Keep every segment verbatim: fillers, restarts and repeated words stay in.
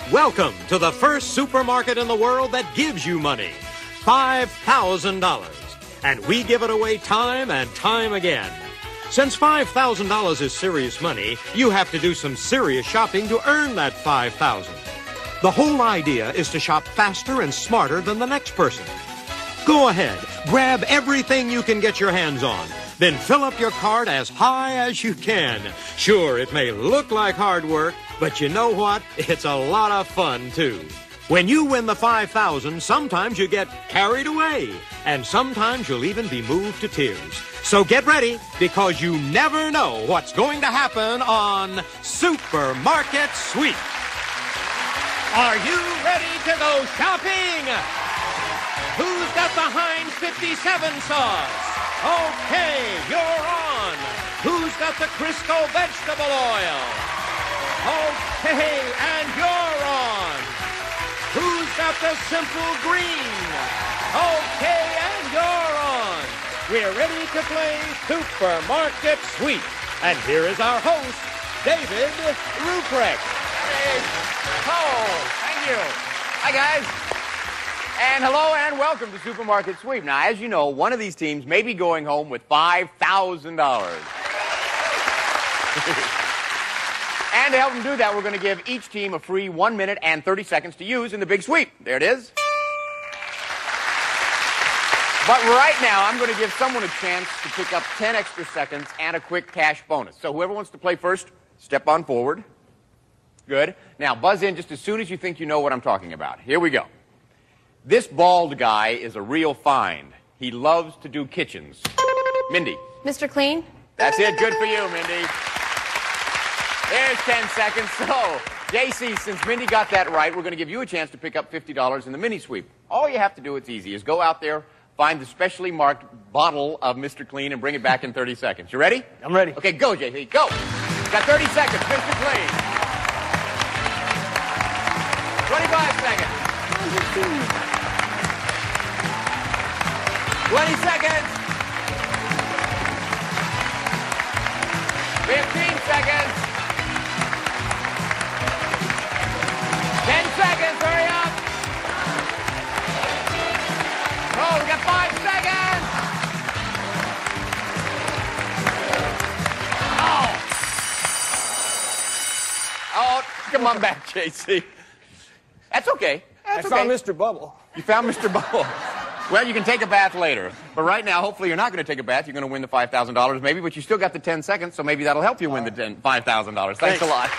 Welcome to the first supermarket in the world that gives you money, five thousand dollars. And we give it away time and time again. Since five thousand dollars is serious money, you have to do some serious shopping to earn that five thousand dollars. The whole idea is to shop faster and smarter than the next person. Go ahead, grab everything you can get your hands on. Then fill up your cart as high as you can. Sure, it may look like hard work, but you know what? It's a lot of fun, too. When you win the five thousand dollars, sometimes you get carried away, and sometimes you'll even be moved to tears. So get ready, because you never know what's going to happen on Supermarket Sweep. Are you ready to go shopping? Who's got the Heinz fifty-seven sauce? Okay, you're on. Who's got the Crisco vegetable oil? Okay, and you're on. Who's got the Simple Green? Okay, and you're on. We're ready to play Supermarket Sweep. And here is our host, David Ruprecht. Hey. Oh, thank you. Hi, guys. And hello and welcome to Supermarket Sweep. Now, as you know, one of these teams may be going home with five thousand dollars. And to help them do that, we're going to give each team a free one minute and thirty seconds to use in the big sweep. There it is. But right now, I'm going to give someone a chance to pick up ten extra seconds and a quick cash bonus. So whoever wants to play first, step on forward. Good. Now, buzz in just as soon as you think you know what I'm talking about. Here we go. This bald guy is a real find. He loves to do kitchens. Mindy. Mister Clean? That's it. Good for you, Mindy. There's ten seconds. So, J C, since Mindy got that right, we're going to give you a chance to pick up fifty dollars in the mini sweep. All you have to do, it's easy, is go out there, find the specially marked bottle of Mister Clean, and bring it back in thirty seconds. You ready? I'm ready. Okay, go, J C. Go. Got thirty seconds. Mister Clean. twenty-five seconds. twenty seconds. fifteen seconds. ten seconds. Hurry up. Oh, we got five seconds. Oh. Oh, come on back, J C. That's okay. That's I okay. found Mister Bubble. You found Mister Bubble. Well, you can take a bath later. But right now, hopefully you're not going to take a bath. You're going to win the five thousand dollars maybe, but you still got the ten seconds, so maybe that'll help you win the five thousand dollars. Thanks, Thanks a lot.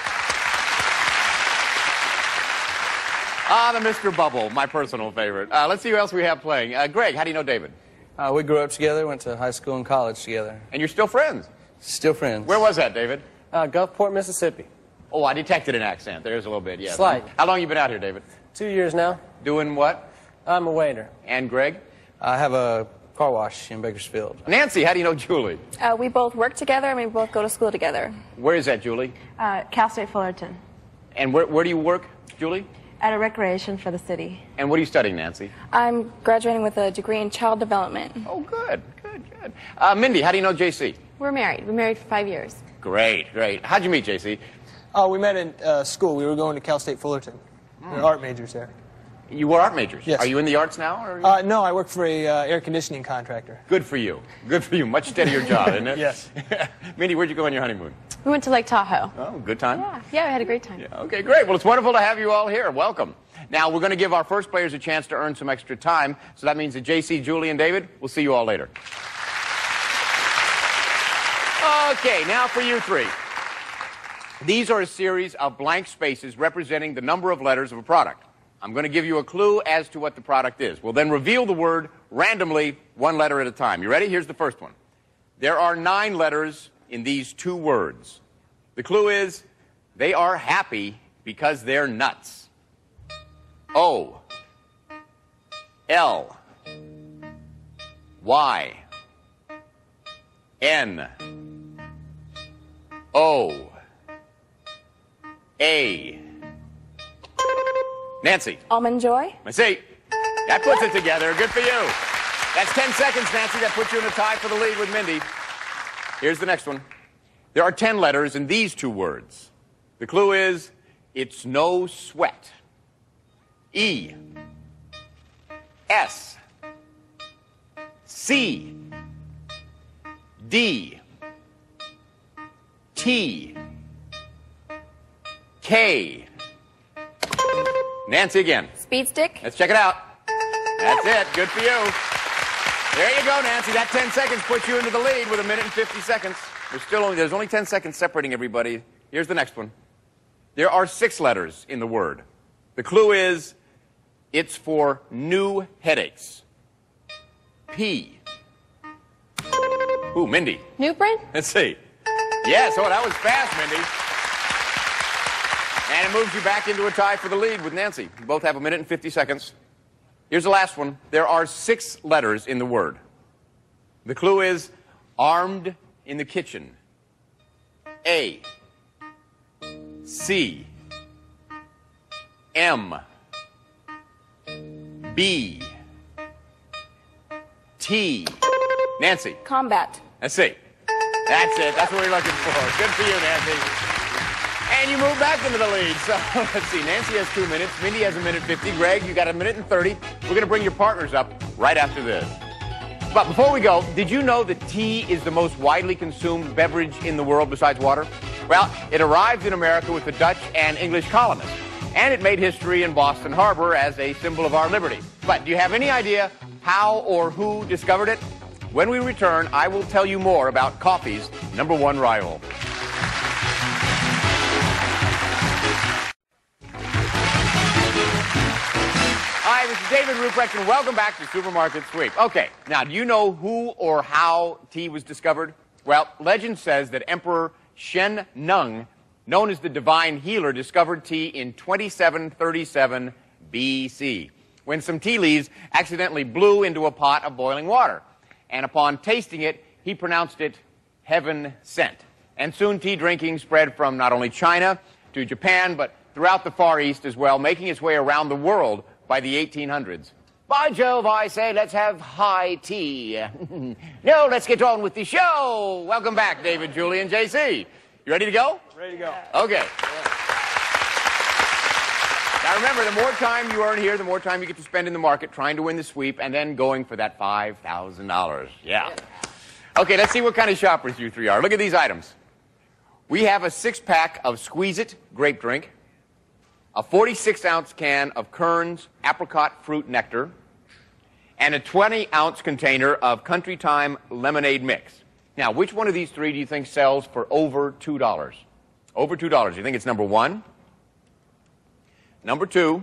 Ah, the Mister Bubble, my personal favorite. Uh, let's see who else we have playing. Uh, Greg, how do you know David? Uh, we grew up together, went to high school and college together. And you're still friends? Still friends. Where was that, David? Uh, Gulfport, Mississippi. Oh, I detected an accent. There's a little bit, yeah. Slight. How long you been out here, David? Two years now. Doing what? I'm a waiter. And Greg? I have a car wash in Bakersfield. Nancy, how do you know Julie? Uh, we both work together and we both go to school together. Where is that, Julie? Uh, Cal State Fullerton. And where, where do you work, Julie? At a recreation for the city. And what are you studying, Nancy? I'm graduating with a degree in child development. Oh, good, good, good. Uh, Mindy, how do you know J C? We're married. We're married for five years. Great, great. How'd you meet J C? Oh, we met in uh, school. We were going to Cal State Fullerton. Mm. We were art majors there. You were art majors? Yes. Are you in the arts now? Or uh, no, I work for a uh, air conditioning contractor. Good for you. Good for you. Much steadier job, isn't it? Yes. Mindy, where'd you go on your honeymoon? We went to Lake Tahoe. Oh, good time? Yeah, yeah, we had a great time. Yeah, okay, great. Well, it's wonderful to have you all here. Welcome. Now, we're going to give our first players a chance to earn some extra time, so that means that J C, Julie, and David, we'll see you all later. Okay, now for you three. These are a series of blank spaces representing the number of letters of a product. I'm going to give you a clue as to what the product is. We'll then reveal the word randomly, one letter at a time. You ready? Here's the first one. There are nine letters in these two words. The clue is, they are happy because they're nuts. O, L, Y, N, O, A. Nancy. Almond Joy? I see. That puts it together. Good for you. That's ten seconds, Nancy. That puts you in a tie for the lead with Mindy. Here's the next one. There are ten letters in these two words. The clue is, It's no sweat. E. S. C. D. T. K. Nancy again. Speed stick. Let's check it out. That's it. Good for you. There you go, Nancy. That ten seconds puts you into the lead with a minute and fifty seconds. There's still only, there's only ten seconds separating everybody. Here's the next one. There are six letters in the word. The clue is it's for new headaches. P. Ooh, Mindy. Newbrin? Let's see. Yes, oh, that was fast, Mindy. And it moves you back into a tie for the lead with Nancy. You both have a minute and fifty seconds. Here's the last one. There are six letters in the word. The clue is armed in the kitchen. A. C. M. B. T. Nancy. Combat. Let's see. That's it. That's what we're looking for. Good for you, Nancy. And you move back into the lead. So let's see. Nancy has two minutes. Mindy has a minute fifty. Greg, you got a minute and thirty. We're going to bring your partners up right after this. But before we go, did you know that tea is the most widely consumed beverage in the world besides water? Well, it arrived in America with the Dutch and English colonists. And it made history in Boston Harbor as a symbol of our liberty. But do you have any idea how or who discovered it? When we return, I will tell you more about coffee's number one rival. Hi, this is David Ruprecht, and welcome back to Supermarket Sweep. Okay, now, do you know who or how tea was discovered? Well, legend says that Emperor Shen Nung, known as the Divine Healer, discovered tea in twenty-seven thirty-seven B C, when some tea leaves accidentally blew into a pot of boiling water. And upon tasting it, he pronounced it heaven sent. And soon tea drinking spread from not only China to Japan, but throughout the Far East as well, making its way around the world by the eighteen hundreds. By Jove, I say, let's have high tea. No, let's get on with the show. Welcome back, David, Julie, and J C. You ready to go? Ready to go. Okay. Now remember, the more time you earn here, the more time you get to spend in the market trying to win the sweep and then going for that five thousand dollars. Yeah. Okay, let's see what kind of shoppers you three are. Look at these items. We have a six-pack of Squeeze-It grape drink, a forty-six ounce can of Kern's apricot fruit nectar, and a twenty ounce container of Country Time lemonade mix. Now, which one of these three do you think sells for over two dollars? Over two dollars. You think it's number one, number two,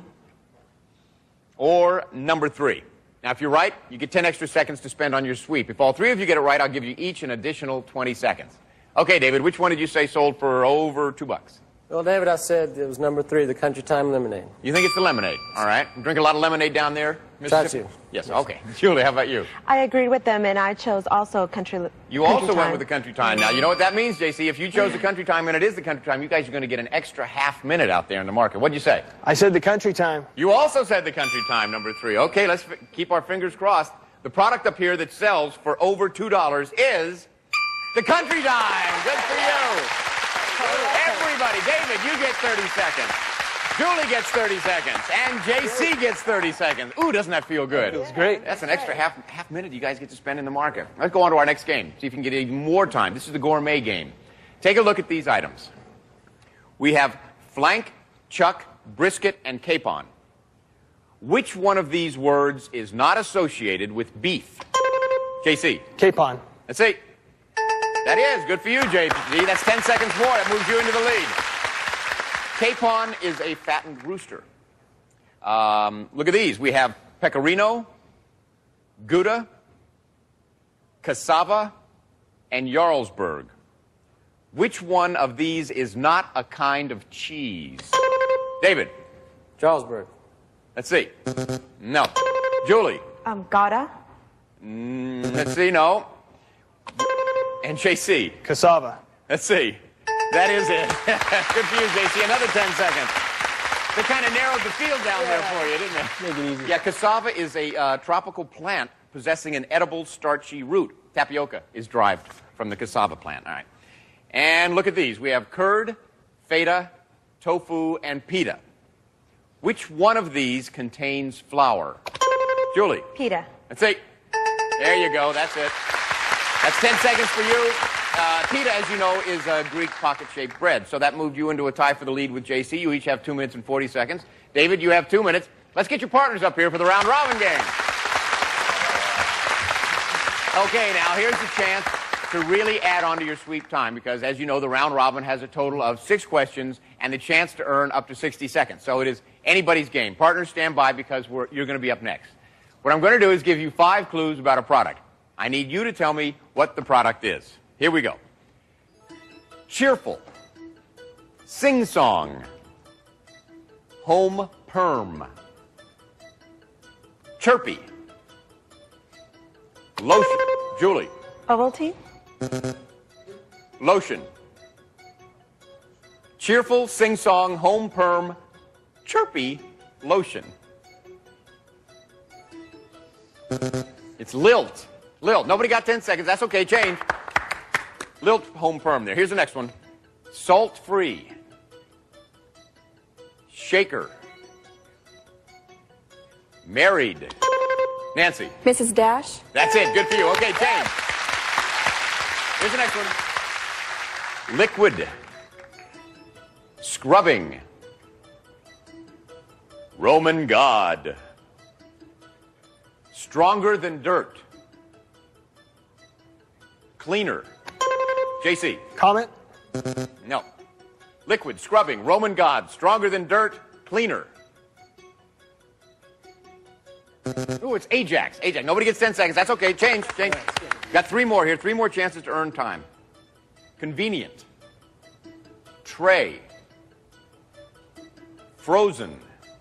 or number three? Now, if you're right, you get ten extra seconds to spend on your sweep. If all three of you get it right, I'll give you each an additional twenty seconds. Okay, David, which one did you say sold for over two bucks? Well, David, I said it was number three, the Country Time lemonade. You think it's the lemonade? All right. You drink a lot of lemonade down there, Try to. Yes, okay. Julie, how about you? I agreed with them, and I chose also Country You country also time. went with the Country Time. Now, you know what that means, J C? If you chose the Country Time and it is the Country Time, you guys are going to get an extra half minute out there in the market. What'd you say? I said the Country Time. You also said the Country Time, number three. Okay, let's f keep our fingers crossed. The product up here that sells for over two dollars is the Country Time. Good for you. Everybody, David, you get thirty seconds. Julie gets thirty seconds. And J C gets thirty seconds. Ooh, doesn't that feel good? Feels great. That's an extra half, half minute you guys get to spend in the market. Let's go on to our next game. See if you can get even more time. This is the gourmet game. Take a look at these items. We have flank, chuck, brisket, and capon. Which one of these words is not associated with beef? J C. Capon. Let's see. That is. Good for you, J C. That's ten seconds more. That moves you into the lead. Capon is a fattened rooster. Um, look at these. We have pecorino, Gouda, cassava, and Jarlsberg. Which one of these is not a kind of cheese? David. Jarlsberg. Let's see. No. Julie. Um, Gouda. Mm, let's see. No. And J C. Cassava. Let's see. That is it. Good for you, J C. Another ten seconds. They kind of narrowed the field down there for you, didn't they? Make it easy. Yeah, cassava is a uh, tropical plant possessing an edible starchy root. Tapioca is derived from the cassava plant. All right. And look at these. We have curd, feta, tofu, and pita. Which one of these contains flour? Julie. Pita. That's it. There you go. That's it. That's ten seconds for you. Uh, pita, as you know, is a Greek pocket-shaped bread. So that moved you into a tie for the lead with J C. You each have two minutes and forty seconds. David, you have two minutes. Let's get your partners up here for the round-robin game. Okay, now here's the chance to really add on to your sweep time because, as you know, the round-robin has a total of six questions and the chance to earn up to sixty seconds. So it is anybody's game. Partners, stand by because we're, you're going to be up next. What I'm going to do is give you five clues about a product. I need you to tell me what the product is. Here we go. Cheerful. Sing-song. Home perm. Chirpy. Lotion. Julie. Ovaltine. Lotion. Cheerful, sing-song, home perm, chirpy, lotion. It's Lilt. Lilt. Nobody got ten seconds. That's okay. Change. Lilt, home perm there. Here's the next one. Salt-free. Shaker. Married. Nancy. Missus Dash. That's it. Good for you. Okay, change. Here's the next one. Liquid. Scrubbing. Roman god. Stronger than dirt. Cleaner. J C. Comet. No. Liquid, scrubbing, Roman god, stronger than dirt, cleaner. Ooh, it's Ajax. Ajax. Nobody gets ten seconds. That's okay. Change. Change. Got three more here. Three more chances to earn time. Convenient. Tray. Frozen.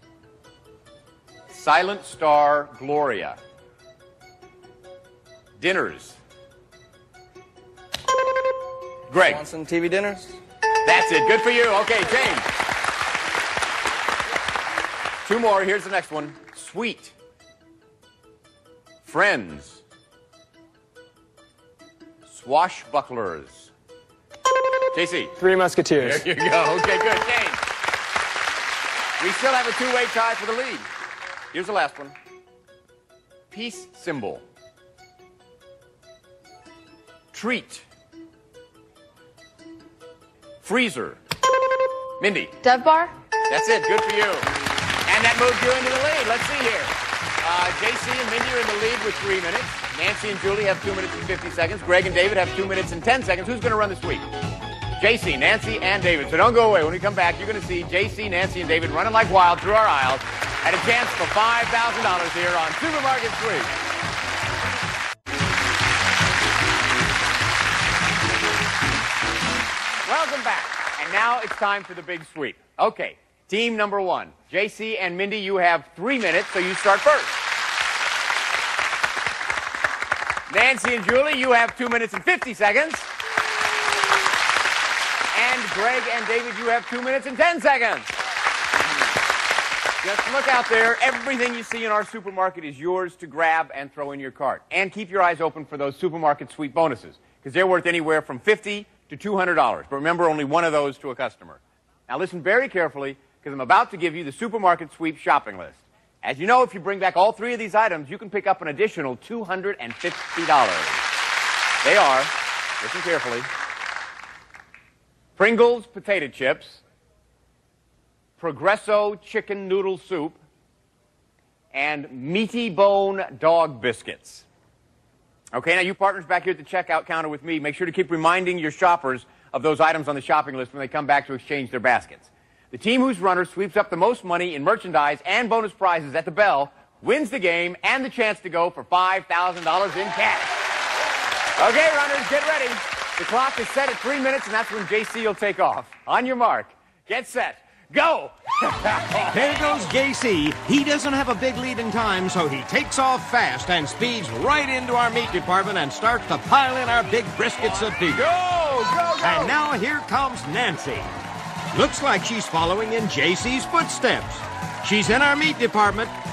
Silent Star Gloria. Dinners. Greg. Swanson T V dinners? That's it. Good for you. Okay, change. Two more. Here's the next one. Sweet. Friends. Swashbucklers. J C. Three Musketeers. There you go. Okay, good. Change. We still have a two-way tie for the lead. Here's the last one. Peace symbol. Treat. Freezer. Mindy. Dove Bar. That's it. Good for you. And that moves you into the lead. Let's see here. Uh, J C and Mindy are in the lead with three minutes. Nancy and Julie have two minutes and fifty seconds. Greg and David have two minutes and ten seconds. Who's going to run this week? J C, Nancy, and David. So don't go away. When we come back, you're going to see J C, Nancy, and David running like wild through our aisles at a chance for five thousand dollars here on Supermarket Sweep. Welcome back. And now it's time for the big sweep. Okay, team number one. J C and Mindy, you have three minutes, so you start first. Nancy and Julie, you have two minutes and fifty seconds. And Greg and David, you have two minutes and ten seconds. Just look out there. Everything you see in our supermarket is yours to grab and throw in your cart. And keep your eyes open for those supermarket sweep bonuses, because they're worth anywhere from fifty dollars to two hundred dollars. But remember, only one of those to a customer. Now listen very carefully, because I'm about to give you the supermarket sweep shopping list. As you know, if you bring back all three of these items, you can pick up an additional two hundred fifty dollars. They are, listen carefully, Pringles potato chips, Progresso chicken noodle soup, and Meaty Bone dog biscuits. Okay, now you partners back here at the checkout counter with me, make sure to keep reminding your shoppers of those items on the shopping list when they come back to exchange their baskets. The team whose runner sweeps up the most money in merchandise and bonus prizes at the bell wins the game and the chance to go for five thousand dollars in cash. Okay, runners, get ready. The clock is set at three minutes, and that's when J C will take off. On your mark, get set, go! There goes J C. He doesn't have a big lead in time, so he takes off fast and speeds right into our meat department and starts to pile in our big briskets of beef. Go, go, go! And now here comes Nancy. Looks like she's following in J C's footsteps. She's in our meat department,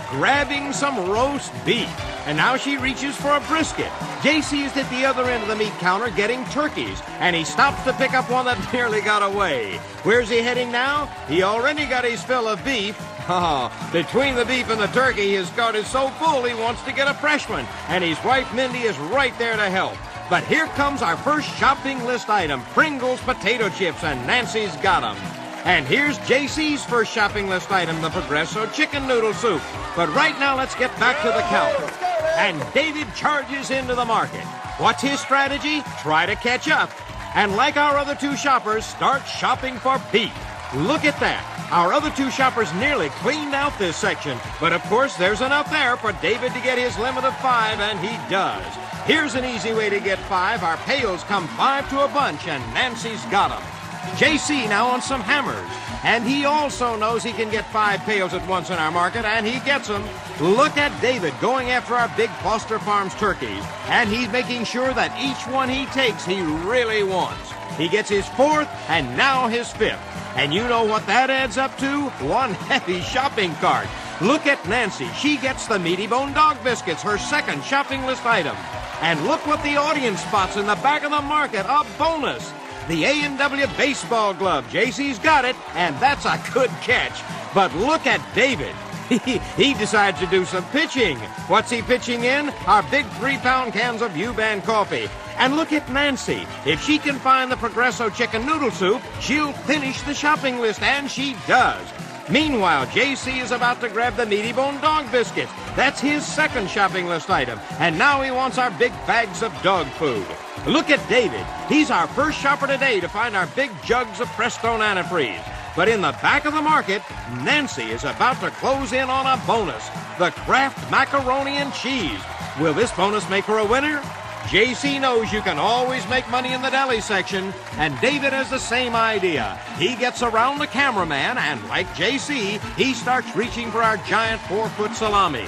grabbing some roast beef. And now she reaches for a brisket. J C is at the other end of the meat counter getting turkeys, and he stops to pick up one that nearly got away. Where's he heading now? He already got his fill of beef. Oh, between the beef and the turkey, his cart is so full he wants to get a fresh one, and his wife Mindy is right there to help. But here comes our first shopping list item, Pringles potato chips, and Nancy's got 'em. And here's J C's first shopping list item, the Progresso chicken noodle soup. But right now, let's get back to the counter. And David charges into the market. What's his strategy? Try to catch up. And like our other two shoppers, start shopping for beef. Look at that. Our other two shoppers nearly cleaned out this section. But of course, there's enough there for David to get his limit of five, and he does. Here's an easy way to get five. Our pails come five to a bunch, and Nancy's got 'em. J C now on some hammers, and he also knows he can get five pails at once in our market, and he gets them. Look at David going after our big Foster Farms turkeys, and he's making sure that each one he takes he really wants. He gets his fourth, and now his fifth. And you know what that adds up to? One heavy shopping cart. Look at Nancy. She gets the Meaty Bone Dog Biscuits, her second shopping list item. And look what the audience spots in the back of the market, a bonus. The A and W baseball glove. J C's got it, and that's a good catch. But look at David. He, he decides to do some pitching. What's he pitching in? Our big three-pound cans of U-Ban coffee. And look at Nancy. If she can find the Progresso chicken noodle soup, she'll finish the shopping list, and she does. Meanwhile, J C is about to grab the Meaty Bone Dog Biscuits. That's his second shopping list item. And now he wants our big bags of dog food. Look at David. He's our first shopper today to find our big jugs of Prestone antifreeze. But in the back of the market, Nancy is about to close in on a bonus, the Kraft Macaroni and Cheese. Will this bonus make her a winner? J C knows you can always make money in the deli section, and David has the same idea. He gets around the cameraman, and like J C, he starts reaching for our giant four-foot salamis.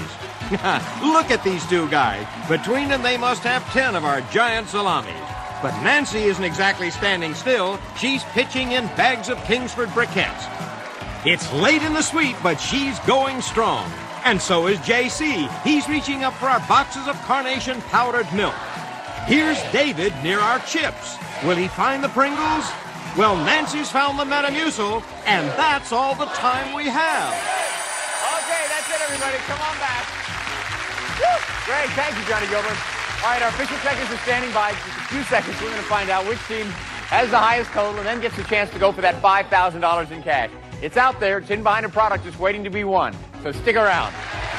Look at these two guys. Between them, they must have ten of our giant salamis. But Nancy isn't exactly standing still. She's pitching in bags of Kingsford briquettes. It's late in the sweep, but she's going strong. And so is J C. He's reaching up for our boxes of Carnation powdered milk. Here's David near our chips. Will he find the Pringles? Well, Nancy's found the Metamucil, and that's all the time we have. Okay, that's it, everybody. Come on back. Woo! Great. Thank you, Johnny Gilbert. All right, our official checkers are standing by. Just a few seconds. We're going to find out which team has the highest total and then gets the chance to go for that five thousand dollars in cash. It's out there. It's in behind a product just waiting to be won. So stick around.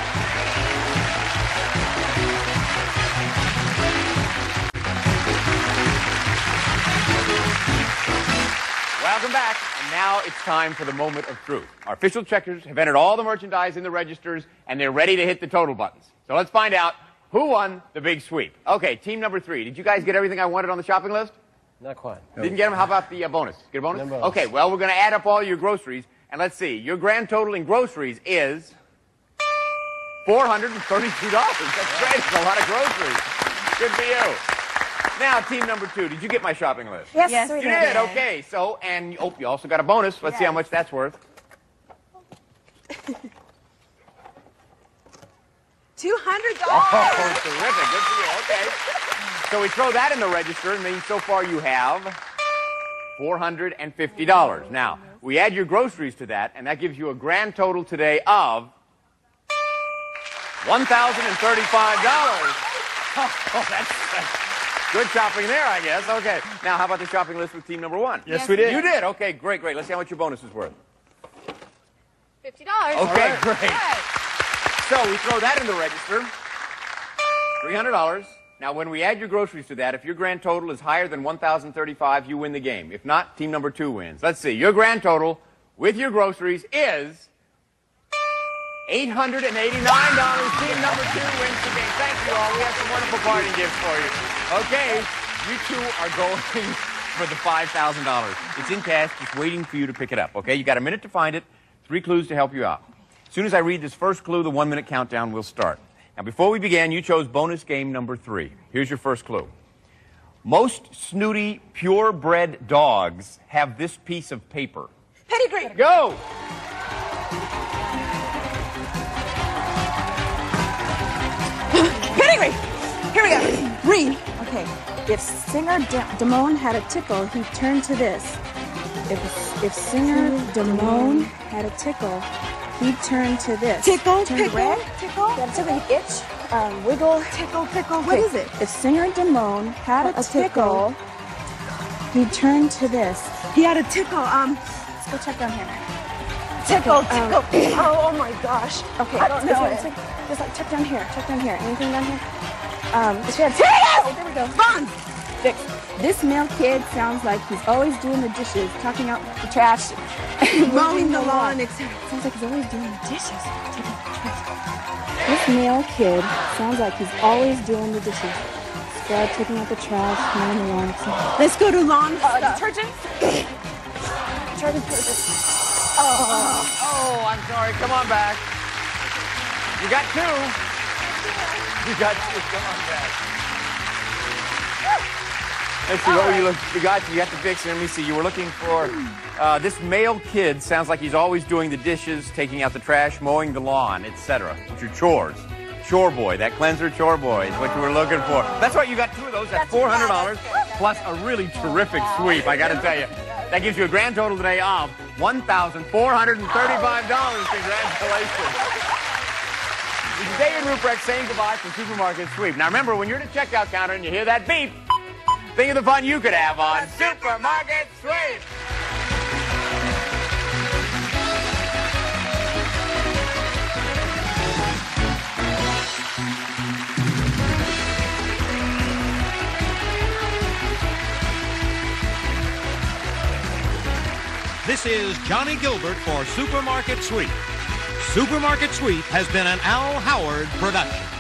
Welcome back. And now it's time for the moment of truth. Our official checkers have entered all the merchandise in the registers, and they're ready to hit the total buttons. So let's find out who won the big sweep. Okay, team number three. Did you guys get everything I wanted on the shopping list? Not quite. Didn't get them? How about the uh, bonus? Get a bonus? No bonus. Okay, well, we're going to add up all your groceries, and let's see. Your grand total in groceries is four hundred thirty-two dollars. That's great. It's a lot of groceries. Good for you. Now, team number two, did you get my shopping list? Yes, Yes, we You did. did, okay. So, and, oh, you also got a bonus. Let's see how much that's worth. two hundred Oh, dollars. terrific. Good for you. Okay. So we throw that in the register, and then so far you have four hundred fifty dollars. Now, we add your groceries to that, and that gives you a grand total today of one thousand thirty-five dollars. Oh, that's, that's good shopping there, I guess. Okay. Now, how about the shopping list with team number one? Yes, Yes, we did. You did. Okay, great, great. Let's see how much your bonus is worth. fifty dollars. Okay, right. great. So we throw that in the register, three hundred dollars. Now, when we add your groceries to that, if your grand total is higher than one thousand thirty-five dollars, you win the game. If not, team number two wins. Let's see. Your grand total with your groceries is eight hundred eighty-nine dollars. Team number two wins the game. Thank you all. We have some wonderful party gifts for you. Okay, you two are going for the five thousand dollars. It's in cash, just waiting for you to pick it up. Okay, you got a minute to find it. Three clues to help you out. As soon as I read this first clue, the one-minute countdown will start. Now, before we began, you chose bonus game number three. Here's your first clue. Most snooty, purebred dogs have this piece of paper. Pedigree. Go! If Singer D- Damone had a tickle, he'd turn to this. If if Singer Damone had a tickle, he'd turn to this. Tickle, turn pickle, red. tickle. He had a tickle, he'd itch. Um, wiggle. Tickle, pickle. What Okay, is it? If Singer Damone had a, A tickle, he'd turn to this. He had a tickle. Um, Let's go check down here. tickle, Okay, um, tickle. oh, oh my gosh. Okay, I don't just know like- it. Just, like, just like check down here. Check down here. Anything down here? Um, if you had Here it is! Oh, there we go. Fun. Fix. This male kid sounds like he's always doing the dishes, tucking out the trash, Mowing the lawn, et cetera. Sounds like he's always doing the dishes, taking out the trash. This male kid sounds like he's always doing the dishes. Scrub, taking out the trash, mowing the lawn, et cetera. Let's go to lawn Uh, stuff. detergent? Detergent, detergent. Oh, I'm sorry. Come on back. You got two. You got two. Come on back. Let's see, what were you looking for? You got, you got the fix. Let me see. You were looking for uh, this male kid sounds like he's always doing the dishes, taking out the trash, mowing the lawn, et cetera. Which are chores. Chore boy. That cleanser chore boy is what you were looking for. That's right. You got two of those. That's four hundred dollars plus a really terrific sweep, I got to tell you. That gives you a grand total today of one thousand four hundred thirty-five dollars. Congratulations. This is David Ruprecht saying goodbye from Supermarket Sweep. Now remember, when you're at the checkout counter and you hear that beep, think of the fun you could have on Supermarket Sweep. This is Johnny Gilbert for Supermarket Sweep. Supermarket Sweep has been an Al Howard production.